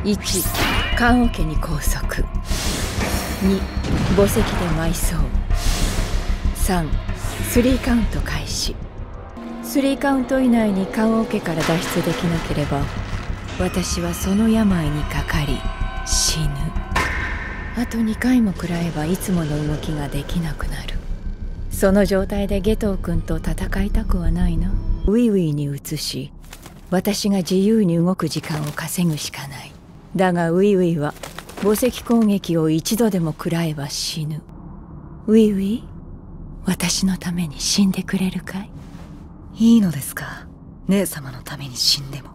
1、棺桶に拘束。2、墓石で埋葬。3、3カウント開始。3カウント以内に棺桶から脱出できなければ、私はその病にかかり死ぬ。あと2回も食らえばいつもの動きができなくなる。その状態でゲトウ君と戦いたくはないな。ウイウイに移し、私が自由に動く時間を稼ぐしかない。だがウイウイは墓石攻撃を一度でも食らえば死ぬ。ウイウイ、私のために死んでくれるかい？ いいのですか、姉様のために死んでも。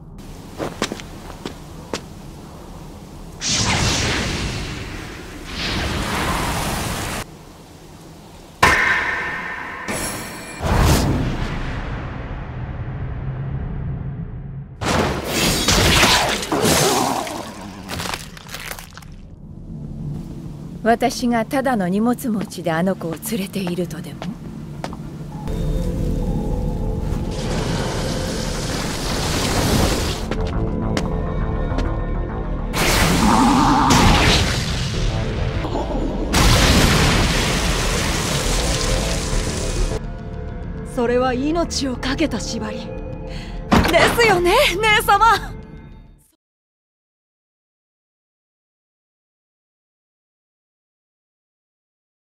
私がただの荷物持ちであの子を連れているとでも？ それは命を懸けた縛りですよね、姉様。